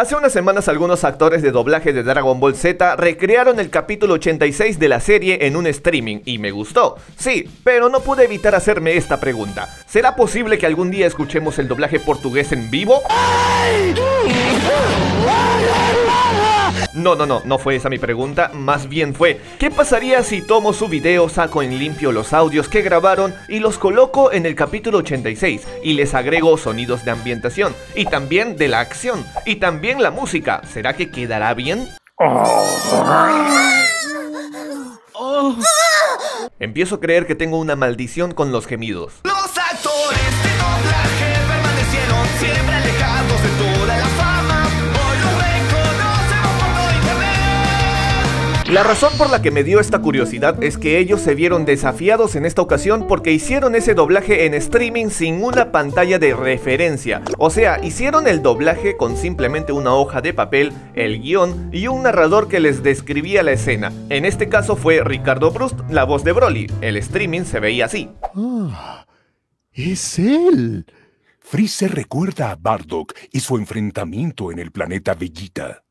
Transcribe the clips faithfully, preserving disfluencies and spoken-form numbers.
Hace unas semanas algunos actores de doblaje de Dragon Ball Z recrearon el capítulo ochenta y seis de la serie en un streaming y me gustó. Sí, pero no pude evitar hacerme esta pregunta. ¿Será posible que algún día escuchemos el doblaje portugués en vivo? No, no, no, no fue esa mi pregunta, más bien fue, ¿qué pasaría si tomo su video, saco en limpio los audios que grabaron y los coloco en el capítulo ochenta y seis y les agrego sonidos de ambientación y también de la acción y también la música? ¿Será que quedará bien? Oh. Empiezo a creer que tengo una maldición con los gemidos. Los actores de doblaje permanecieron siempre alejados de toda la fama. Hoy los reconocemos por todo internet. La razón por la que me dio esta curiosidad es que ellos se vieron desafiados en esta ocasión porque hicieron ese doblaje en streaming sin una pantalla de referencia. O sea, hicieron el doblaje con simplemente una hoja de papel, el guión y un narrador que les describía la escena. En este caso fue Ricardo Brust, la voz de Broly. El streaming se veía así. Ah, es él. Freezer recuerda a Bardock y su enfrentamiento en el planeta Vegeta.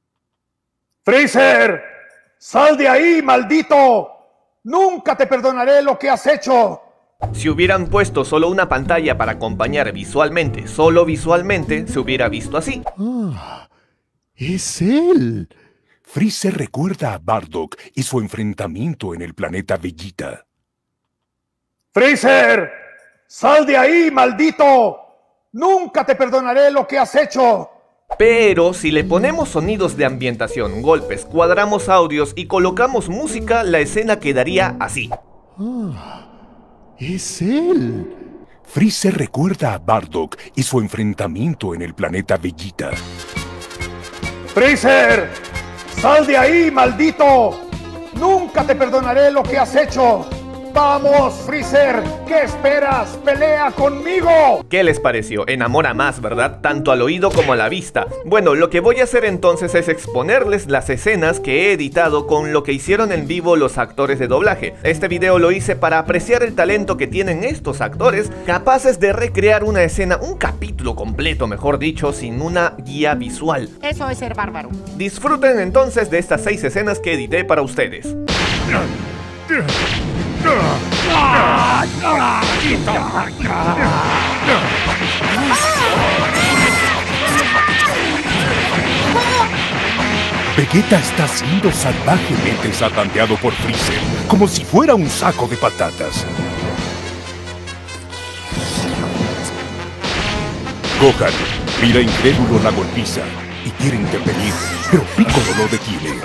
¡Freezer! ¡Sal de ahí, maldito! ¡Nunca te perdonaré lo que has hecho! Si hubieran puesto solo una pantalla para acompañar visualmente, solo visualmente, se hubiera visto así. Ah, es él. Freezer recuerda a Bardock y su enfrentamiento en el planeta Vegeta. ¡Freezer! ¡Sal de ahí, maldito! ¡Nunca te perdonaré lo que has hecho! Pero si le ponemos sonidos de ambientación, golpes, cuadramos audios y colocamos música, la escena quedaría así. Ah, es él. Freezer recuerda a Bardock y su enfrentamiento en el planeta Vegeta. ¡Freezer! ¡Sal de ahí, maldito! ¡Nunca te perdonaré lo que has hecho! ¡Vamos, Freezer! ¿Qué esperas? ¡Pelea conmigo! ¿Qué les pareció? Enamora más, ¿verdad? Tanto al oído como a la vista. Bueno, lo que voy a hacer entonces es exponerles las escenas que he editado con lo que hicieron en vivo los actores de doblaje. Este video lo hice para apreciar el talento que tienen estos actores, capaces de recrear una escena, un capítulo completo, mejor dicho, sin una guía visual. Eso es ser bárbaro. Disfruten entonces de estas seis escenas que edité para ustedes. Vegeta está siendo salvajemente zarandeado por Freezer, como si fuera un saco de patatas. Gohan mira incrédulo la golpiza y quiere intervenir, pero Piccolo lo detiene.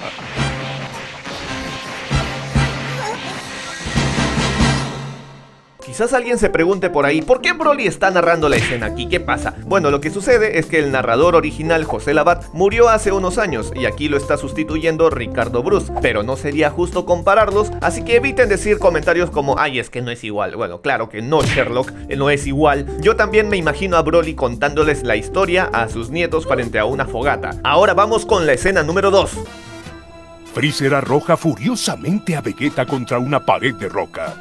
Quizás alguien se pregunte por ahí, ¿por qué Broly está narrando la escena aquí? ¿Qué pasa? Bueno, lo que sucede es que el narrador original, José Labat, murió hace unos años y aquí lo está sustituyendo Ricardo Brust, pero no sería justo compararlos, así que eviten decir comentarios como, ay, es que no es igual. Bueno, claro que no, Sherlock, no es igual. Yo también me imagino a Broly contándoles la historia a sus nietos frente a una fogata. Ahora vamos con la escena número dos. Freezer arroja furiosamente a Vegeta contra una pared de roca.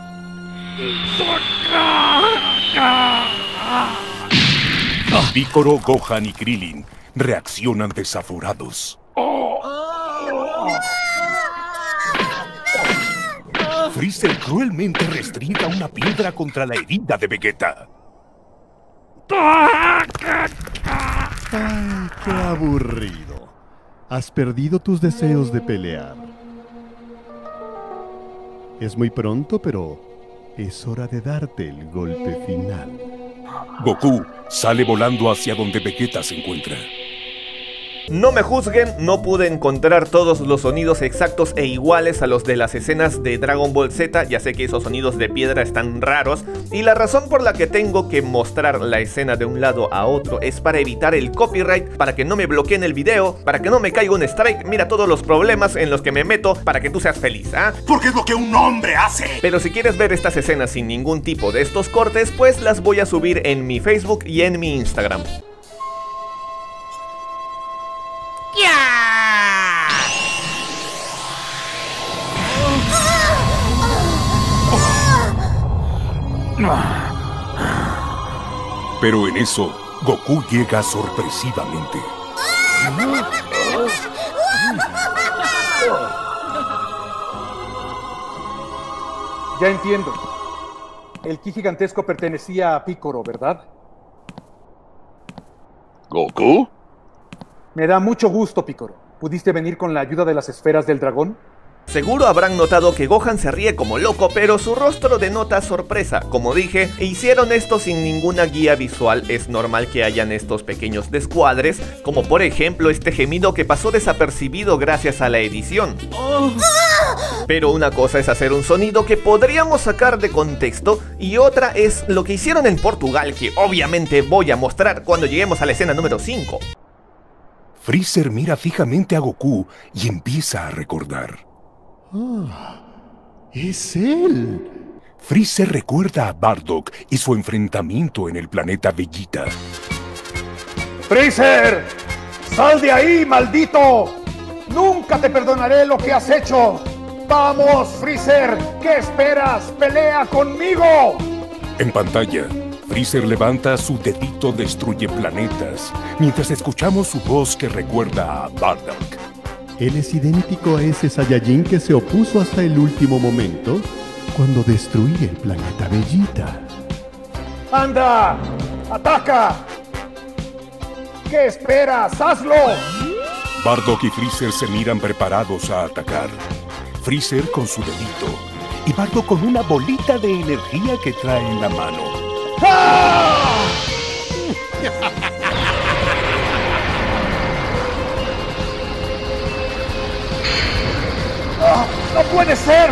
Piccolo, Gohan y Krillin reaccionan desaforados. Freezer cruelmente restringa una piedra contra la herida de Vegeta. Ay, qué aburrido. Has perdido tus deseos de pelear. Es muy pronto, pero es hora de darte el golpe final. Goku sale volando hacia donde Vegeta se encuentra. No me juzguen, no pude encontrar todos los sonidos exactos e iguales a los de las escenas de Dragon Ball Z. Ya sé que esos sonidos de piedra están raros y la razón por la que tengo que mostrar la escena de un lado a otro es para evitar el copyright, para que no me bloqueen el video, para que no me caiga un strike. Mira todos los problemas en los que me meto para que tú seas feliz, ¿ah? ¿eh? Porque es lo que un hombre hace. Pero si quieres ver estas escenas sin ningún tipo de estos cortes, pues las voy a subir en mi Facebook y en mi Instagram. Pero en eso, Goku llega sorpresivamente. Ya entiendo. El ki gigantesco pertenecía a Picoro, ¿verdad? ¿Goku? Me da mucho gusto, Picoro. ¿Pudiste venir con la ayuda de las esferas del dragón? Seguro habrán notado que Gohan se ríe como loco, pero su rostro denota sorpresa. Como dije, hicieron esto sin ninguna guía visual. Es normal que hayan estos pequeños descuadres, como por ejemplo este gemido que pasó desapercibido gracias a la edición. Pero una cosa es hacer un sonido que podríamos sacar de contexto, y otra es lo que hicieron en Portugal, que obviamente voy a mostrar cuando lleguemos a la escena número cinco. Freezer mira fijamente a Goku y empieza a recordar. Ah, es él. Freezer recuerda a Bardock y su enfrentamiento en el planeta Vegeta. ¡Freezer! ¡Sal de ahí, maldito! ¡Nunca te perdonaré lo que has hecho! ¡Vamos, Freezer! ¿Qué esperas? ¡Pelea conmigo! En pantalla, Freezer levanta su dedito destruye planetas, mientras escuchamos su voz que recuerda a Bardock. Él es idéntico a ese Saiyajin que se opuso hasta el último momento cuando destruí el planeta Vegeta. ¡Anda! ¡Ataca! ¿Qué esperas? ¡Hazlo! Bardock y Freezer se miran preparados a atacar. Freezer con su dedito y Bardock con una bolita de energía que trae en la mano. ¡Ah! ¡Ah! ¡No puede ser!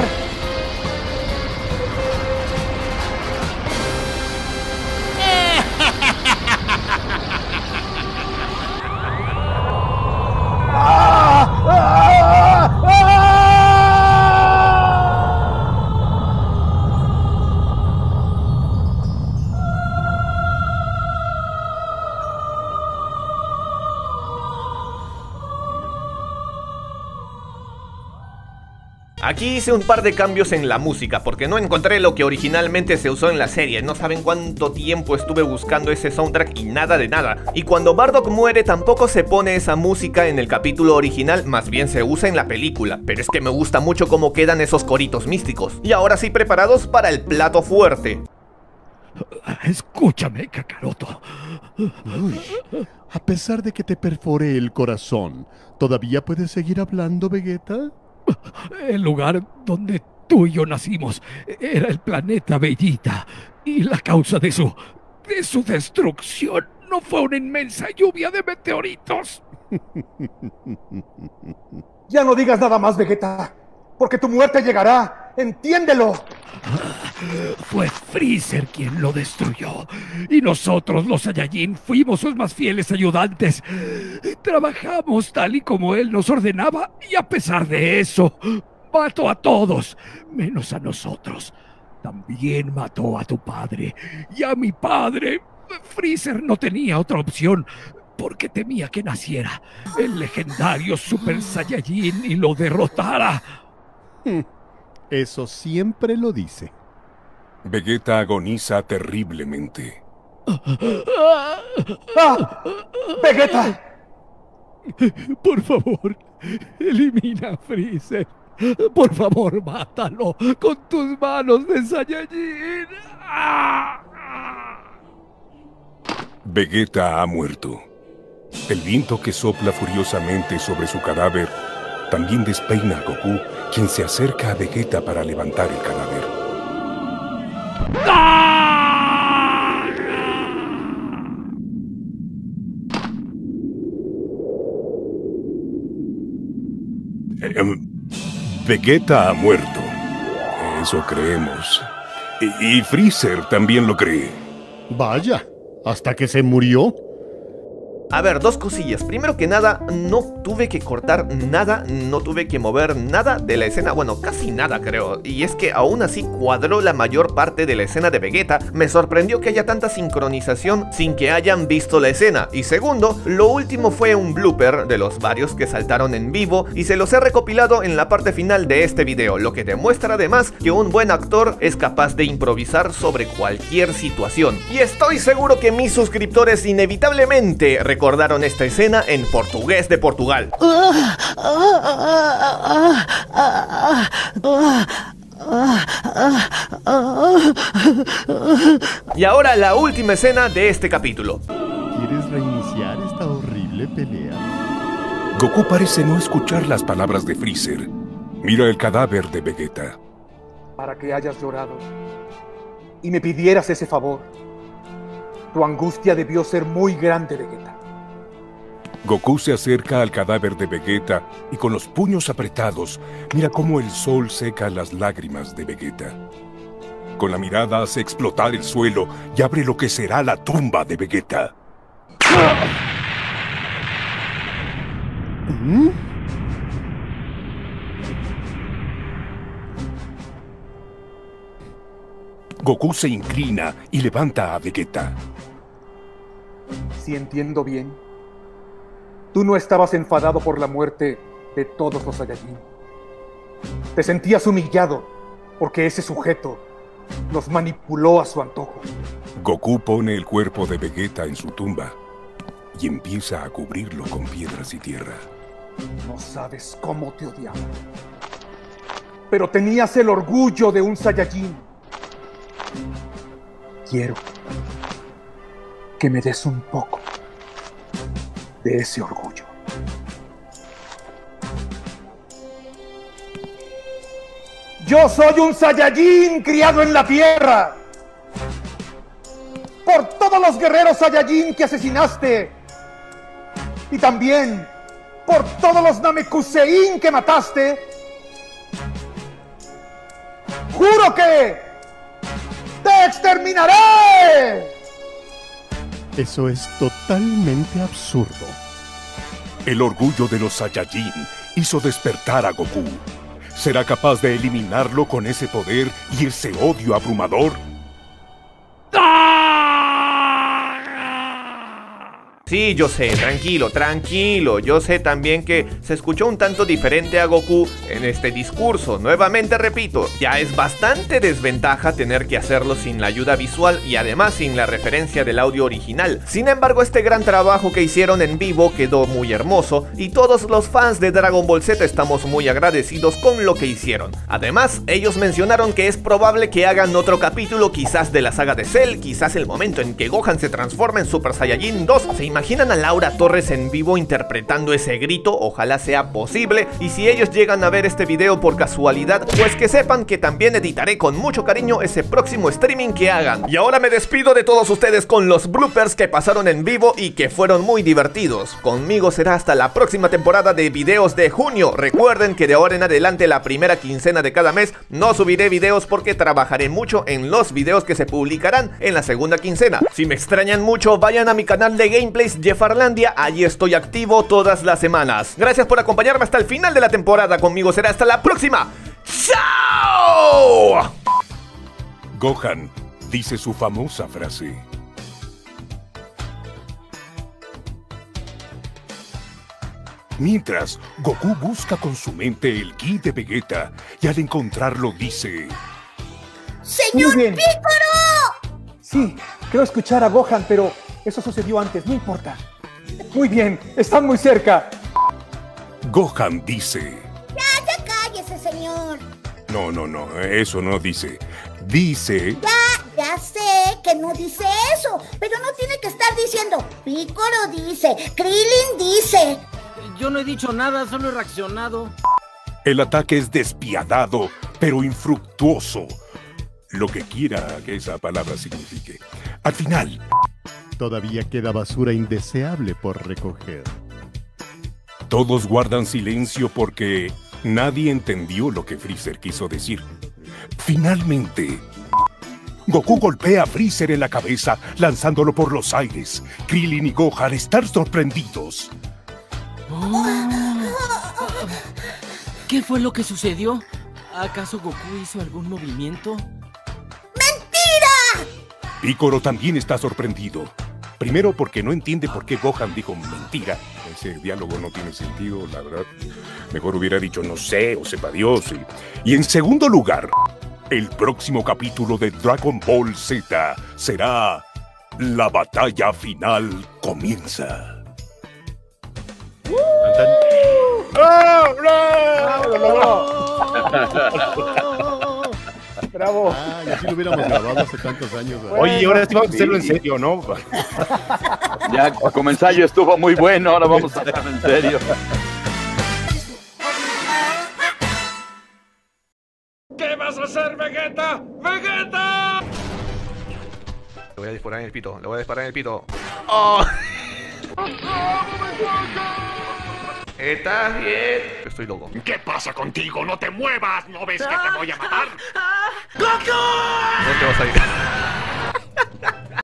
¡Ah! ¡Ah! ¡Ah! Aquí hice un par de cambios en la música porque no encontré lo que originalmente se usó en la serie. No saben cuánto tiempo estuve buscando ese soundtrack y nada de nada. Y cuando Bardock muere tampoco se pone esa música en el capítulo original, más bien se usa en la película. Pero es que me gusta mucho cómo quedan esos coritos místicos. Y ahora sí, preparados para el plato fuerte. Escúchame, Kakaroto. Uy, a pesar de que te perforé el corazón, ¿todavía puedes seguir hablando, Vegeta? El lugar donde tú y yo nacimos era el planeta Vegeta, y la causa de su... de su destrucción no fue una inmensa lluvia de meteoritos. Ya no digas nada más, Vegeta, porque tu muerte llegará. ¡Entiéndelo! Fue Freezer quien lo destruyó, y nosotros, los Saiyajin, fuimos sus más fieles ayudantes. Trabajamos tal y como él nos ordenaba, y a pesar de eso, mató a todos, menos a nosotros. También mató a tu padre, y a mi padre. Freezer no tenía otra opción, porque temía que naciera el legendario Super Saiyajin y lo derrotara. Eso siempre lo dice. Vegeta agoniza terriblemente. ¡Ah! ¡Vegeta! Por favor, elimina a Freezer. Por favor, mátalo con tus manos de Saiyajin. ¡Ah! Vegeta ha muerto. El viento que sopla furiosamente sobre su cadáver también despeina a Goku, quien se acerca a Vegeta para levantar el cadáver. Eh, Vegeta ha muerto. Eso creemos. Y, y Freezer también lo cree. Vaya, ¿hasta que se murió? A ver, dos cosillas. Primero que nada, no tuve que cortar nada, no tuve que mover nada de la escena, bueno, casi nada creo, y es que aún así cuadró la mayor parte de la escena de Vegeta. Me sorprendió que haya tanta sincronización sin que hayan visto la escena. Y segundo, lo último fue un blooper de los varios que saltaron en vivo y se los he recopilado en la parte final de este video, lo que demuestra además que un buen actor es capaz de improvisar sobre cualquier situación. Y estoy seguro que mis suscriptores inevitablemente recordaron esta escena en portugués de Portugal. Y ahora la última escena de este capítulo. ¿Quieres reiniciar esta horrible pelea? Goku parece no escuchar las palabras de Freezer. Mira el cadáver de Vegeta. Para que hayas llorado y me pidieras ese favor. Tu angustia debió ser muy grande, Vegeta. Goku se acerca al cadáver de Vegeta y con los puños apretados mira cómo el sol seca las lágrimas de Vegeta. Con la mirada hace explotar el suelo y abre lo que será la tumba de Vegeta. ¿Mm? Goku se inclina y levanta a Vegeta. Si entiendo bien, tú no estabas enfadado por la muerte de todos los Saiyajin. Te sentías humillado porque ese sujeto los manipuló a su antojo. Goku pone el cuerpo de Vegeta en su tumba y empieza a cubrirlo con piedras y tierra. No sabes cómo te odiaba. Pero tenías el orgullo de un Saiyajin. Quiero que me des un poco de ese orgullo. Yo soy un Saiyajin criado en la tierra. Por todos los guerreros Saiyajin que asesinaste. Y también por todos los Namekusein que mataste. ¡Juro que te exterminaré! Eso es totalmente absurdo. El orgullo de los Saiyajin hizo despertar a Goku. ¿Será capaz de eliminarlo con ese poder y ese odio abrumador? Sí, yo sé, tranquilo, tranquilo. Yo sé también que se escuchó un tanto diferente a Goku en este discurso. Nuevamente repito, ya es bastante desventaja tener que hacerlo sin la ayuda visual y además sin la referencia del audio original. Sin embargo, este gran trabajo que hicieron en vivo quedó muy hermoso y todos los fans de Dragon Ball Z estamos muy agradecidos con lo que hicieron. Además, ellos mencionaron que es probable que hagan otro capítulo quizás de la saga de Cell, quizás el momento en que Gohan se transforma en Super Saiyajin dos. ¿Se imaginan a Laura Torres en vivo interpretando ese grito? Ojalá sea posible, y si ellos llegan a ver este video por casualidad, pues que sepan que también editaré con mucho cariño ese próximo streaming que hagan. Y ahora me despido de todos ustedes con los bloopers que pasaron en vivo y que fueron muy divertidos. Conmigo será hasta la próxima temporada de videos de junio. Recuerden que de ahora en adelante, la primera quincena de cada mes, no subiré videos porque trabajaré mucho en los videos que se publicarán en la segunda quincena. Si me extrañan mucho, vayan a mi canal de gameplays Jeffarlandia, allí estoy activo todas las semanas. Gracias por acompañarme hasta el final de la temporada. Conmigo será hasta la próxima. ¡Chao! Gohan dice su famosa frase. Mientras, Goku busca con su mente el ki de Vegeta y al encontrarlo dice: ¡Señor Piccolo! Sí, creo escuchar a Gohan, pero eso sucedió antes, no importa. Muy bien, están muy cerca. Gohan dice: Ya, ya cállese, señor. No, no, no, eso no dice. Dice... Ya, ya sé que no dice eso, pero no tiene que estar diciendo Piccolo dice, Krillin dice. Yo no he dicho nada, solo he reaccionado. El ataque es despiadado, pero infructuoso. Lo que quiera que esa palabra signifique. Al final... Todavía queda basura indeseable por recoger. Todos guardan silencio porque nadie entendió lo que Freezer quiso decir. Finalmente, Goku golpea a Freezer en la cabeza, lanzándolo por los aires. Krillin y Gohan están sorprendidos. Oh. ¿Qué fue lo que sucedió? ¿Acaso Goku hizo algún movimiento? ¡Mentira! Piccolo también está sorprendido. Primero porque no entiende por qué Gohan dijo mentira. Ese diálogo no tiene sentido, la verdad. Mejor hubiera dicho no sé o sepa Dios. Y, y en segundo lugar, el próximo capítulo de Dragon Ball Z será la batalla final comienza. ¡Bravo! ¡Bravo! ¡Bravo! Ah, y así lo hubiéramos grabado hace tantos años. ¿Verdad? Oye, ahora sí vamos a hacerlo en serio, ¿no? Ya como ensayo estuvo muy bueno, ahora vamos a hacerlo en serio. ¿Qué vas a hacer, Vegeta? ¡Vegeta! Le voy a disparar en el pito, le voy a disparar en el pito. ¡Oh! ¿Estás bien? Estoy loco. ¿Qué pasa contigo? ¡No te muevas! ¿No ves que te voy a matar? ¿Dónde vas a ir?